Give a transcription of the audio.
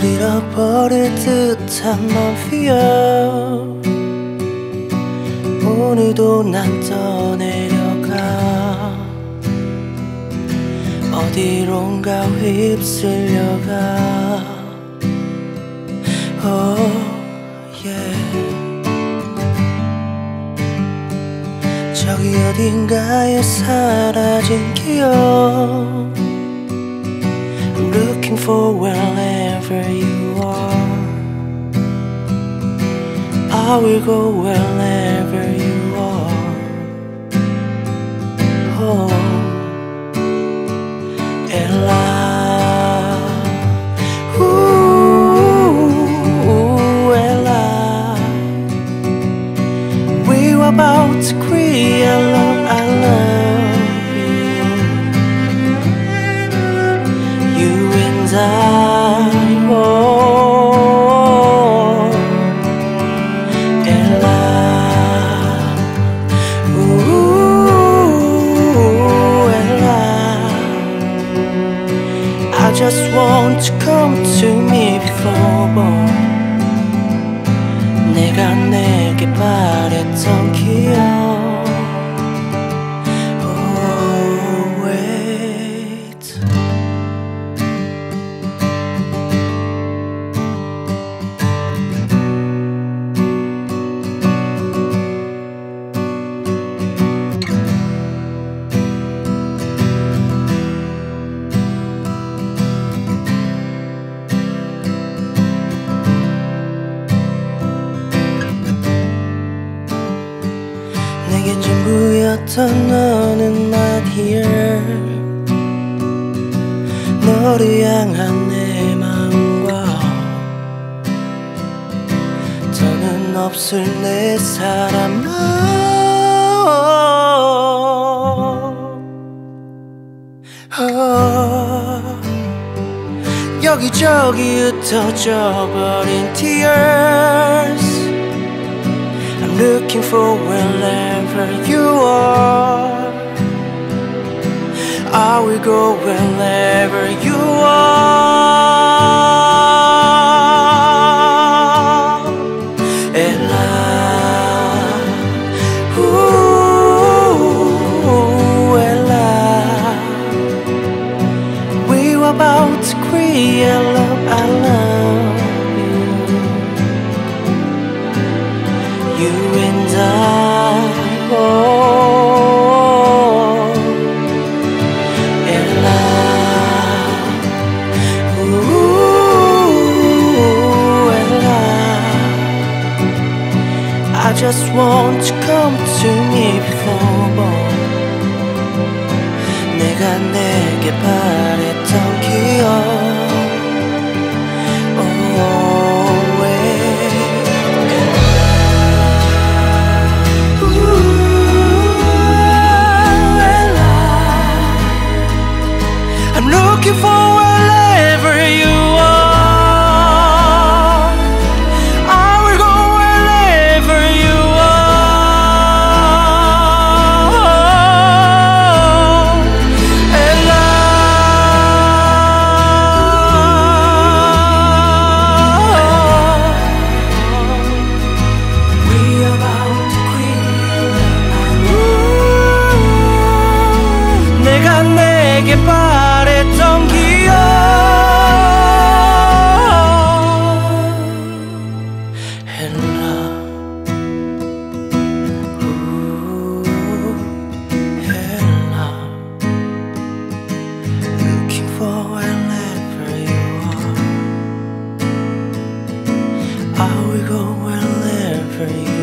잃어버릴 듯한 맘이야. 오늘도 난 떠내려가 어디론가 휩쓸려가. Oh yeah. 저기 어딘가에 사라진 기억. I'm looking for wherever you are. I will go wherever you are. Oh, Ella, ooh, Ella. We were about to create a love, I love you. You and I, oh, Ella, ooh, Ella. I just want you come to me before 내가 내게 바랬던 기억. 내겐 전부였던 너는 not here. 너를 향한 내 마음과 더는 없을 내 사람아. 여기저기 흩어져 버린 tears. I'm looking for wherever you are. I will go wherever you are. Ella, ooh, Ella. We were about to create a love, I love you. You and I, oh, Ella, ooh, Ella. I just want you come to me before 내가 내게 바랬던 기억. I'm looking for wherever you are. I will go wherever you are. Ella, we are about to create. 내가 내게 바랬던 기억. Ella, ooh, Ella. Looking for wherever you are. I will go wherever you are.